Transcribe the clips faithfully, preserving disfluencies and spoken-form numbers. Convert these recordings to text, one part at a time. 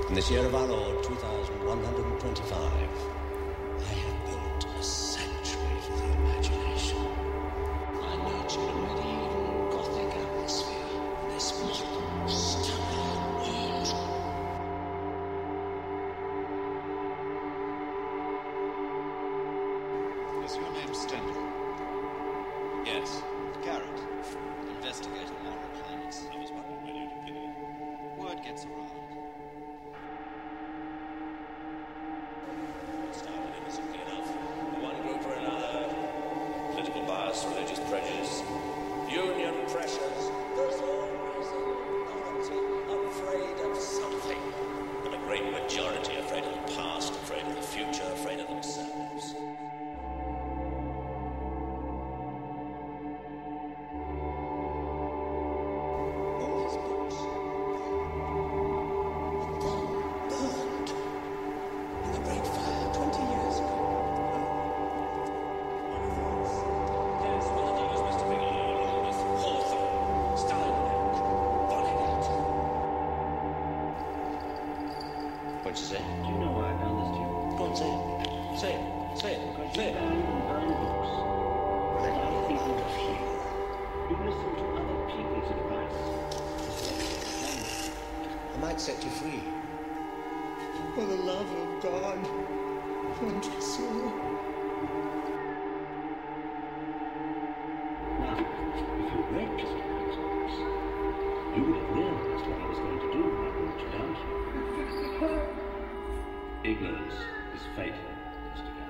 In this year of our Lord, two thousand one hundred twenty-five, I have built a sanctuary for the imagination. I nurtured a medieval Gothic atmosphere in this modern, sterile world. Is your name Stendhal? Yes. Garrett, investigating moral planets. I was wondering when you'd appear. Word gets around. Started innocently enough. One group or another. Political bias, religious prejudice, union pressures. There's always a minority afraid of something. And a great majority afraid of the past, afraid of the future, afraid of themselves. All his books and then burned in the Great Fire twenty years ago. Yes, one of those must have been along with Hawthorne, Steinbeck, Vonnegut. What'd you say? Do you know why I found this tube? Go on, say it. Say it. Say it. Say it. Nine books. Let other people to hear. You listen to other people's advice. I might set you free. For the love of God, won't you, sir? Now, if you read Mister Grant's books, you would have realized what I was going to do when I brought you down here. Ignorance is fatal, Mister Garrett.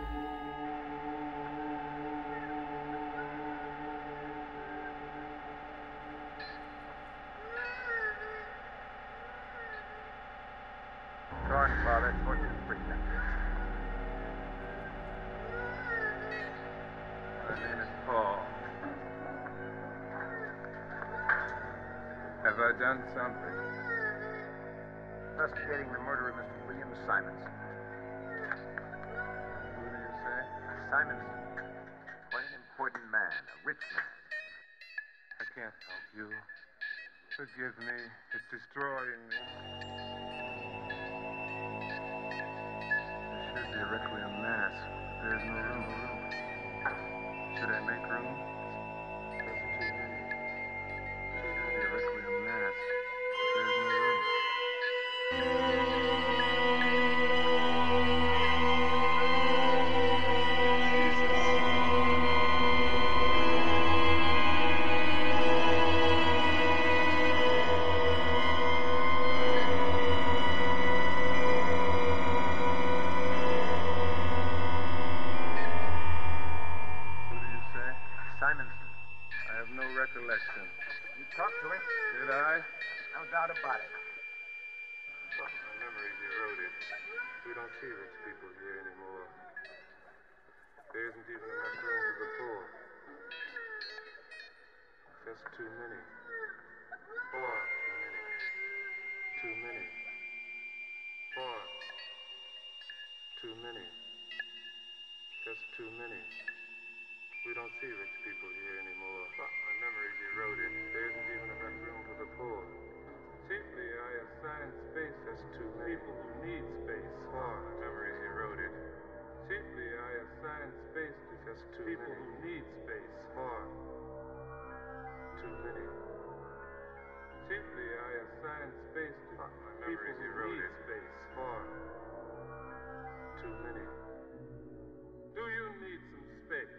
Sorry, Father. fourteenth Street. My name is Paul. Have I done something? Investigating the murder of Mister William Simonson. Who do you say? Simonson. Quite an important man, a rich man. I can't help you. Forgive me. It's destroying me. There should be a requiem mass. There's no room. Should I make room? There's too many. There should be a requiem mass. There's no room. Who do you say? Simonson. I have no recollection. You talked to him? Did I? No doubt about it. Oh, my memory's eroded. We don't see rich people here anymore. There isn't even enough room for the poor. Just too many. Four. Too many. Four. Too many. Just too many. We don't see rich people here anymore. Oh, my memory's eroded. There isn't even enough room for the poor. Chiefly, I assign space as to people who need space. Oh, my memory's eroded. Chiefly, I assign space to just to people many. Who need space. Oh, too many. Chiefly, I assign space to oh, my memory's people who eroded. Need space. Oh, too many. Do you need some space?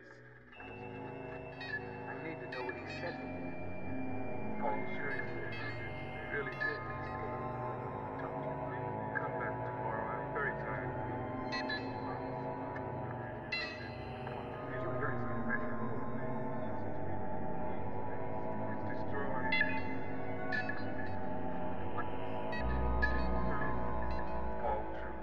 I need to know what he said to me. Are you sure he did? He really did. Talk to you. Come back tomorrow. I'm very tired. Did you hear his confession? It's destroyed. What? All true.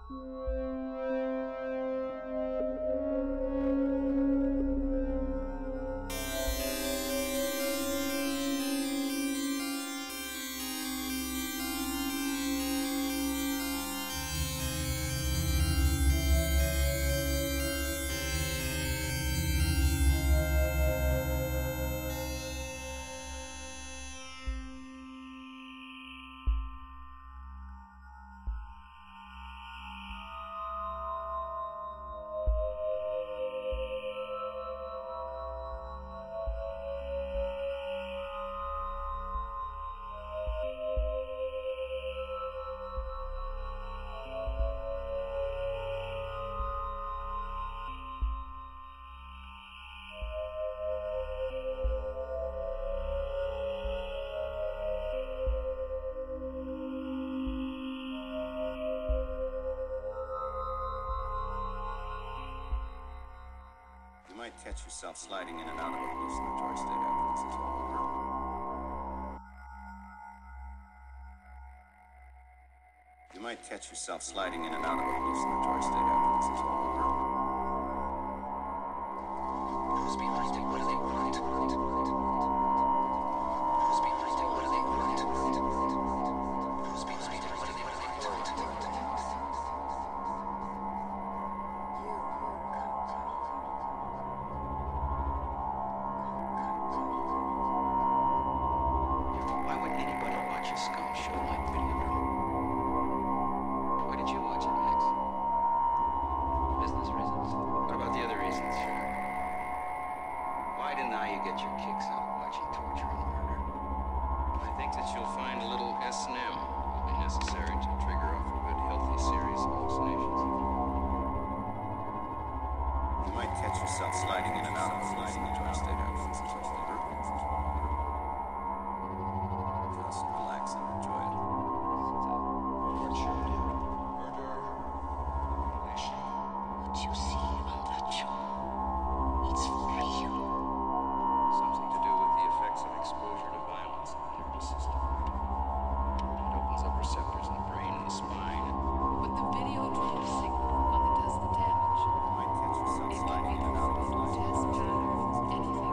You might catch yourself sliding in and out of a hallucinatory state after this is all over. You might catch yourself sliding in and out of a hallucinatory state after this is all over. Who's behind it? What do they want? Who's behind it? What do they want? Who's behind it? What do they want? Why would anybody watch a scum show like Videodrome? Why did you watch it, Max? Business reasons. What about the other reasons, Sherlock? Why deny you get your kicks out of watching torture and murder? I think that you'll find a little S and M will be necessary to trigger off a good, healthy series of hallucinations. You might catch yourself sliding in and out of a hallucinatory state after this is all over. Just relax and enjoy it. Torture, murder, mutilation. What you see on that show, it's for real. Something to do with the effects of exposure to violence in the nervous system. It opens up receptors in the brain and the spine. But the Videodrome signal, the one that does the damage, You might catch yourself it can sliding be in and out of a converted to test patterns, anything.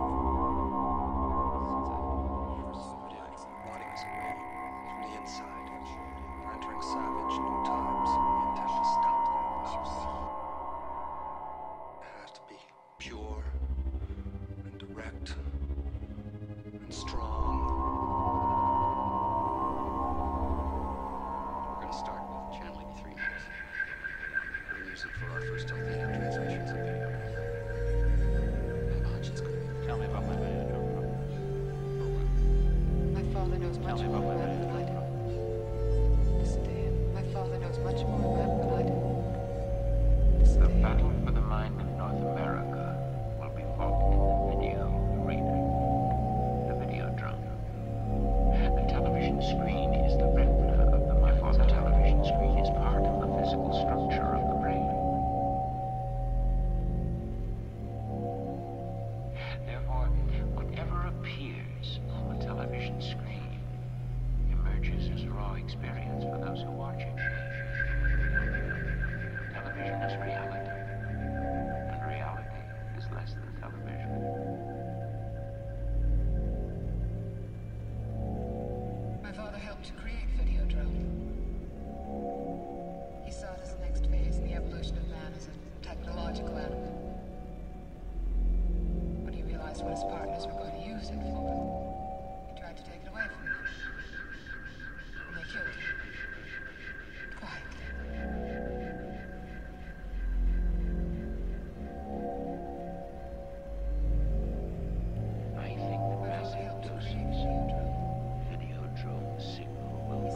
Rotting us away from the inside. We're entering savage new times. We intend to stop that. You see, it has to be pure and direct and strong. We're going to start with channeling three minutes. We're going to use it for our first healthy transmissions of video. How much it's going to be. Tell me about my Videodrome program. My father knows much more about it than I do. Listen to him. My father knows much more about it than I do. Listen The to him. battle for the mind of North America will be fought in the video arena, the Videodrome. The television screen is the retina of the mind, for the television screen is part of the physical structure of the brain. Therefore, whatever appears on the television screen emerges as raw experience for those who watch it. Television is reality, and reality is less than television. My father helped to create Videodrome. He saw it as the next phase in the evolution of man as a technological animal. When he realized what his partners were going to use it for, he tried to take it away from them. And they killed him. Quietly. I think the My father massive helped to create doses Videodrome. Videodrome signal will He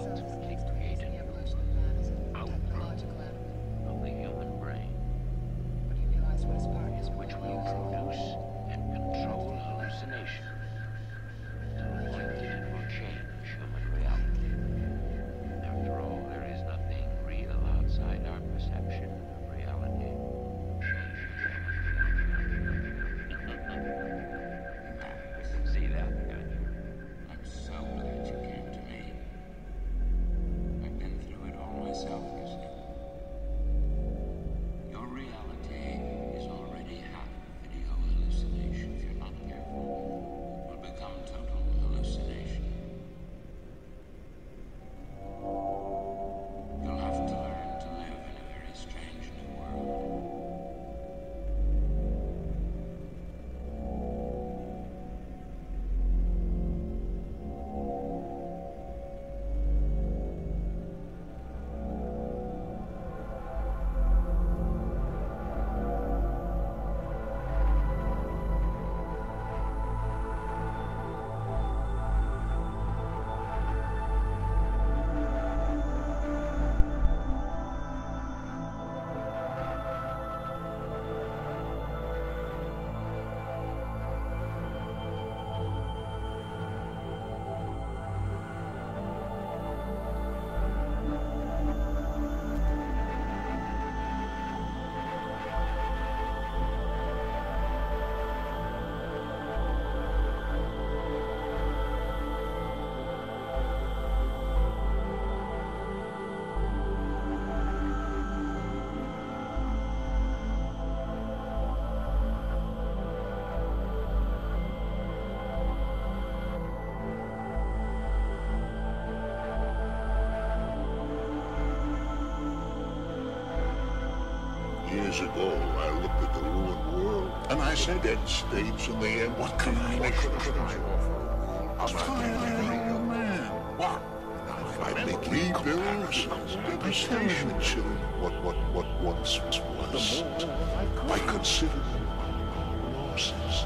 Years ago, I looked at the ruined world, and I said, dead states in the end. What can I make? What could I offer? I'm a man. What? I make rebuilds, devastation, children. What, what, what once was. I consider losses.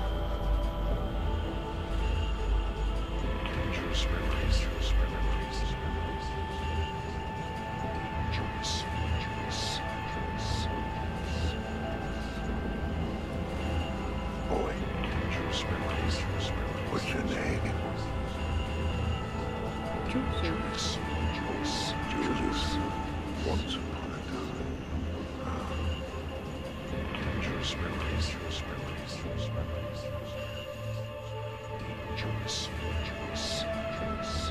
Dangerous memories, dangerous memories, memories. Joyce, Joyce, Joyce. Boy, dangerous memories, dangerous memories. What's your name? Joyce, Joyce, Joyce. Once upon a time. Dangerous memories, dangerous memories, dangerous memories. Joyce, Joyce, Joyce.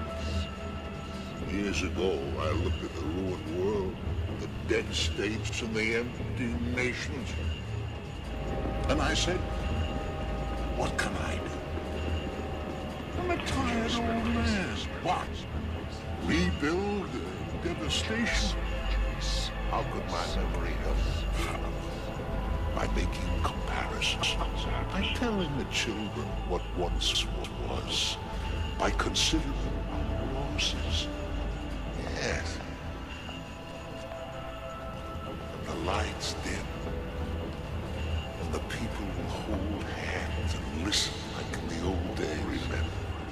Years ago, I looked at the ruined world, the dead states and the empty nations. And I said, what can I do? I'm a tired old man. What? Rebuild uh, devastation? How could my memory help? By making comparisons. By telling the children what once was. By considering losses. Yes. And the lights dim. And the people will hold hands and listen like in the old days. Remember.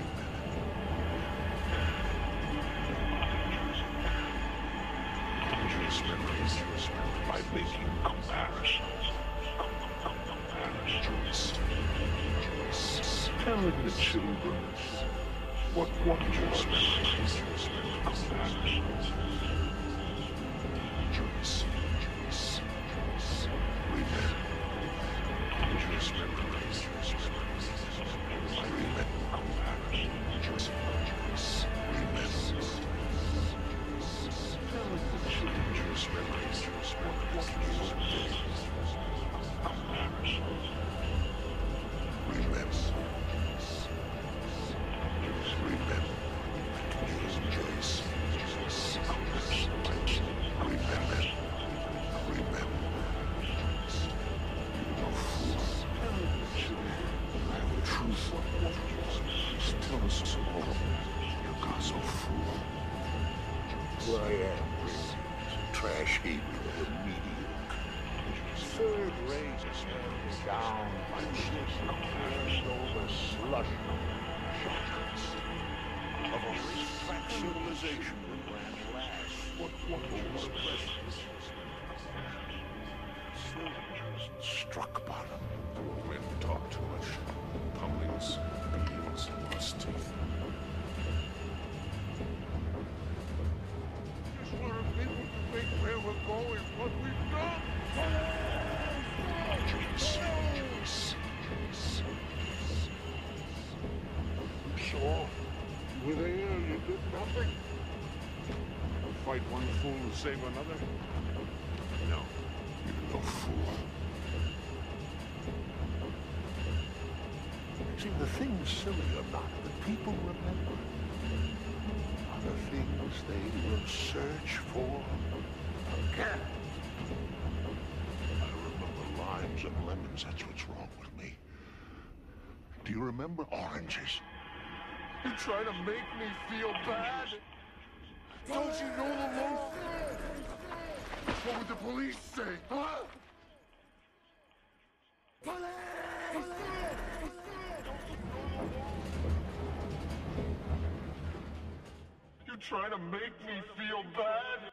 Dangerous memories. By making comparisons. Comparisons. Telling the children what wonders memories. Comparisons. Joyce, Joyce, Joyce. Remember. Dangerous memories. I remember comparisons. Joyce, Joyce. Remember. Telling the children dangerous memories. What wonders memories. Comparisons. Remember. Remember. Joyce. Joyce. Remember. Remember. No fool. I have the truth. Tell us so long. You got so fool. Who I am, trash heap of the mediocre. Third rate is handed down by compared over slush of a fat civilization that ran last. What what was precious? Soldiers struck bottom. When talk too much, publics, beans, and lost teeth. Just want people to think where we're going, what we've done. Joyce, Joyce, Joyce. You saw? You were there, you did nothing. Fight one fool to save another? No, you're no fool. See, the things, silly or not, that people remember are the things they will search for again. I remember limes and lemons, that's what's wrong with me. Do you remember oranges? You trying to make me feel bad? Don't you know the law? What would the police say, huh? Police! You trying to make me feel bad?